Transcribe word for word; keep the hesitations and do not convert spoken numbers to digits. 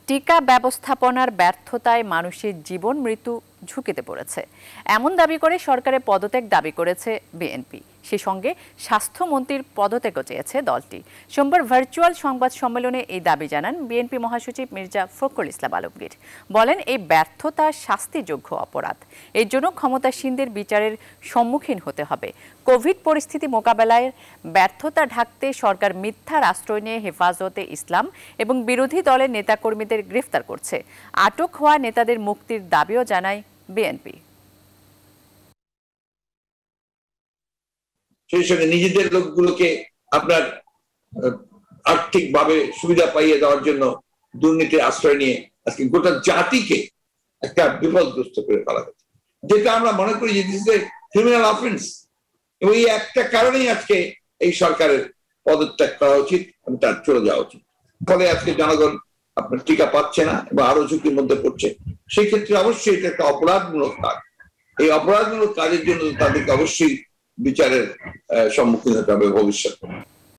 টিকা ব্যবস্থাপনার ব্যর্থতায় মানুষের জীবন মৃত্যু ঝুঁকিতে পড়েছে এমন দাবি করে সরকারের পদত্যাগ দাবি করেছে বিএনপি। সেই সঙ্গে স্বাস্থ্যমন্ত্রীর পদত্যাগও চেয়েছে দলটি। সোমবার ভার্চুয়াল সংবাদ সম্মেলনে এই দাবি জানান বিএনপি মহাসচিব মির্জা ফখরুল ইসলাম আলমগীর। বলেন, এই ব্যর্থতা শাস্তিযোগ্য অপরাধ, এর জন্য ক্ষমতাসীনদের বিচারের সম্মুখীন হতে হবে। কোভিড পরিস্থিতি মোকাবেলায় ব্যর্থতা ঢাকতে সরকার মিথ্যার আশ্রয় নিয়ে হেফাজতে ইসলাম এবং বিরোধী দলের নেতাকর্মীদের গ্রেফতার করছে। আটক হওয়া নেতাদের মুক্তির দাবিও জানায় বিএনপি। সেই সঙ্গে নিজেদের লোকগুলোকে আপনার আর্থিকভাবে সুবিধা পাইয়ে দেওয়ার জন্য দুর্নীতির আশ্রয় নিয়ে আজকে গোটা জাতিকে একটা বিপদগ্রস্ত করে ফেলা হয়েছে, যেটা আমরা মনে করি যে this is a criminal offence. এবং এই একটা কারণেই আজকে এই সরকারের পদত্যাগ করা উচিত এবং তার চলে যাওয়া উচিত। ফলে আজকে জনগণ আপনার টিকা পাচ্ছে না এবং আরো ঝুঁকির মধ্যে পড়ছে। সেই ক্ষেত্রে অবশ্যই এটা একটা অপরাধমূলক কাজ। এই অপরাধমূলক কাজের জন্য তাদেরকে অবশ্যই বিচারের সম্মুখীন হতে হবে ভবিষ্যতে।